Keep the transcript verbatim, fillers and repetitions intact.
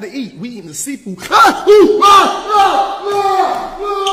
to eat. We eating the seafood. Ah, ooh, ah, ah, ah, ah.